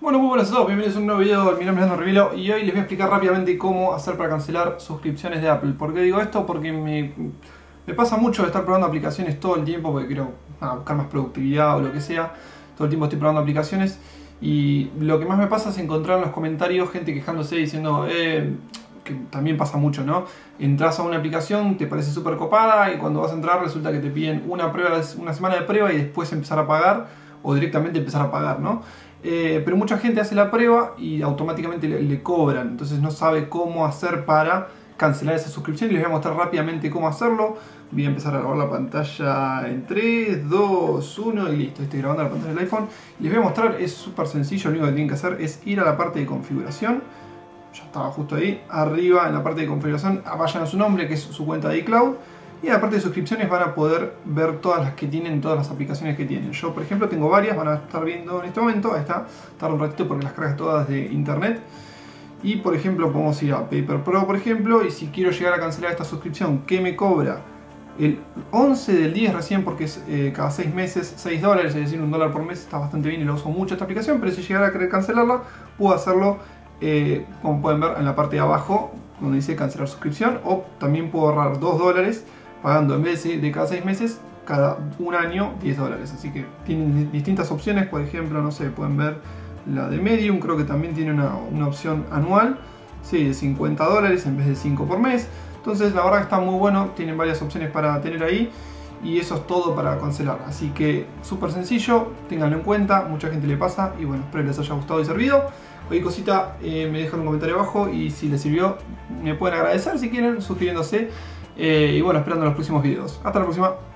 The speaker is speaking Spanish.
Bueno, muy buenas a todos, bienvenidos a un nuevo video. Mi nombre es Andrew Rivilo y hoy les voy a explicar rápidamente cómo hacer para cancelar suscripciones de Apple. ¿Por qué digo esto? Porque me pasa mucho de estar probando aplicaciones todo el tiempo porque quiero buscar más productividad o lo que sea. Todo el tiempo estoy probando aplicaciones y lo que más me pasa es encontrar en los comentarios gente quejándose diciendo que también pasa mucho, ¿no? Entras a una aplicación, te parece súper copada y cuando vas a entrar resulta que te piden una semana de prueba y después empezar a pagar o directamente empezar a pagar, ¿no? Pero mucha gente hace la prueba y automáticamente le cobran, entonces no sabe cómo hacer para cancelar esa suscripción y les voy a mostrar rápidamente cómo hacerlo. Voy a empezar a grabar la pantalla en 3, 2, 1 y listo, estoy grabando la pantalla del iPhone. Y les voy a mostrar, es súper sencillo, lo único que tienen que hacer es ir a la parte de configuración. Ya estaba justo ahí, arriba en la parte de configuración, vayan a su nombre que es su cuenta de iCloud. Y en la parte de suscripciones van a poder ver todas las que tienen, todas las aplicaciones que tienen. Yo, por ejemplo, tengo varias, van a estar viendo en este momento. Ahí está, tarda un ratito porque las cargas todas de internet. Y, por ejemplo, podemos ir a Paper Pro, por ejemplo. Y si quiero llegar a cancelar esta suscripción, que me cobra el 11 del 10 recién, porque es cada 6 meses, $6, es decir, $1 por mes, está bastante bien y lo uso mucho esta aplicación. Pero si llegara a querer cancelarla, puedo hacerlo, como pueden ver en la parte de abajo, donde dice cancelar suscripción. O también puedo ahorrar $2. Pagando en vez de cada 6 meses, cada un año $10. Así que tienen distintas opciones, por ejemplo, no sé, pueden ver la de Medium, creo que también tiene una opción anual, sí, de $50 en vez de 5 por mes. Entonces la verdad que está muy bueno, tienen varias opciones para tener ahí y eso es todo para cancelar. Así que súper sencillo, ténganlo en cuenta, mucha gente le pasa y bueno, espero que les haya gustado y servido. Cualquier cosita me dejan un comentario abajo y si les sirvió me pueden agradecer si quieren suscribiéndose. Y bueno, esperando los próximos videos. Hasta la próxima.